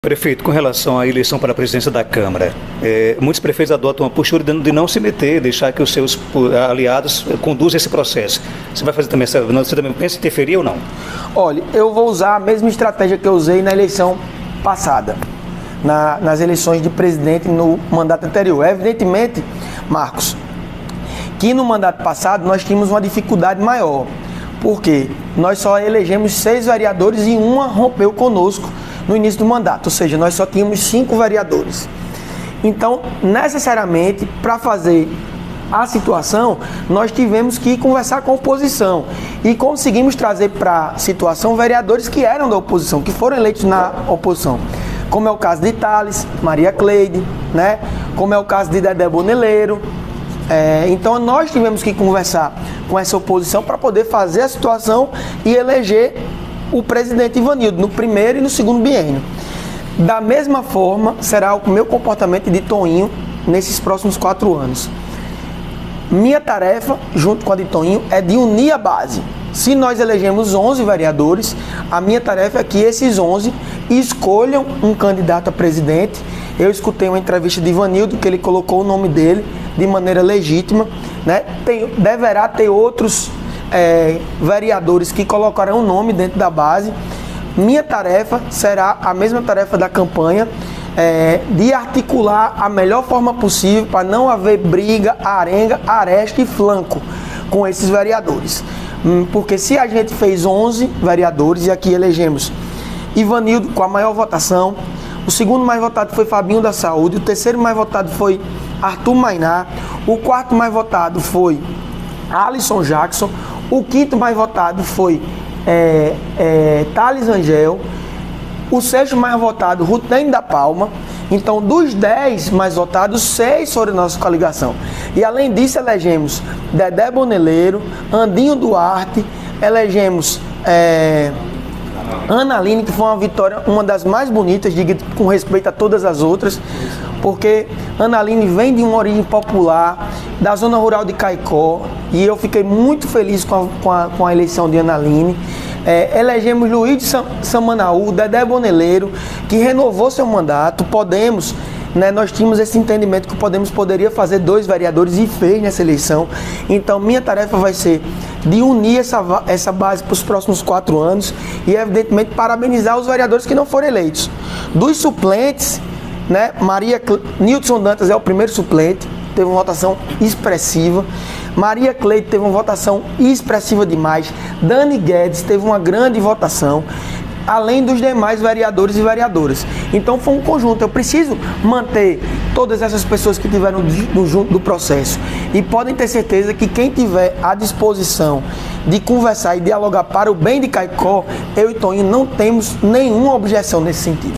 Prefeito, com relação à eleição para a presidência da Câmara, muitos prefeitos adotam uma postura de não se meter, deixar que os seus aliados conduzam esse processo. Você vai fazer também você também pensa em interferir ou não? Olha, eu vou usar a mesma estratégia que eu usei na eleição passada, nas eleições de presidente no mandato anterior. Evidentemente, Marcos, que no mandato passado nós tínhamos uma dificuldade maior, porque nós só elegemos 6 vereadores e uma rompeu conosco no início do mandato, ou seja, nós só tínhamos 5 vereadores. Então, necessariamente, para fazer a situação, nós tivemos que conversar com a oposição e conseguimos trazer para a situação vereadores que eram da oposição, que foram eleitos na oposição, como é o caso de Thales, Maria Cleide, né? Como é o caso de Dedé Boneleiro. Então nós tivemos que conversar com essa oposição para poder fazer a situação e eleger o presidente Ivanildo no primeiro e no segundo biênio. Da mesma forma será o meu comportamento de Toninho nesses próximos 4 anos. Minha tarefa, junto com a de Toninho, é de unir a base. Se nós elegemos 11 vereadores, a minha tarefa é que esses 11 escolham um candidato a presidente. Eu escutei uma entrevista de Ivanildo que ele colocou o nome dele de maneira legítima, né? Deverá ter outros vereadores que colocarão o nome dentro da base. Minha tarefa será a mesma tarefa da campanha, de articular a melhor forma possível para não haver briga, arenga, aresta e flanco com esses vereadores. Porque se a gente fez 11 vereadores e aqui elegemos Ivanildo com a maior votação, o segundo mais votado foi Fabinho da Saúde, o terceiro mais votado foi Arthur Mainá, o quarto mais votado foi Alisson Jackson, o quinto mais votado foi Thales Angel, o sexto mais votado, Rutem da Palma. Então, dos 10 mais votados, 6 foram nossa coligação. E além disso, elegemos Dedé Boneleiro, Andinho Duarte, elegemos Ana Aline, que foi uma vitória, uma das mais bonitas, com respeito a todas as outras, porque Ana Aline vem de uma origem popular, da zona rural de Caicó, e eu fiquei muito feliz com a eleição de Ana Aline. Elegemos Luiz de Samanaú, Dedé Boneleiro, que renovou seu mandato. Podemos, né, nós tínhamos esse entendimento que o Podemos poderia fazer 2 vereadores e fez nessa eleição. Então minha tarefa vai ser de unir essa base para os próximos 4 anos e evidentemente parabenizar os vereadores que não foram eleitos. Dos suplentes, né, Nilton Dantas é o primeiro suplente, teve uma votação expressiva. Maria Cleide teve uma votação expressiva demais. Dani Guedes teve uma grande votação, além dos demais vereadores e vereadoras. Então foi um conjunto. Eu preciso manter todas essas pessoas que tiveram junto do processo. E podem ter certeza que quem tiver à disposição de conversar e dialogar para o bem de Caicó, eu e Toninho não temos nenhuma objeção nesse sentido.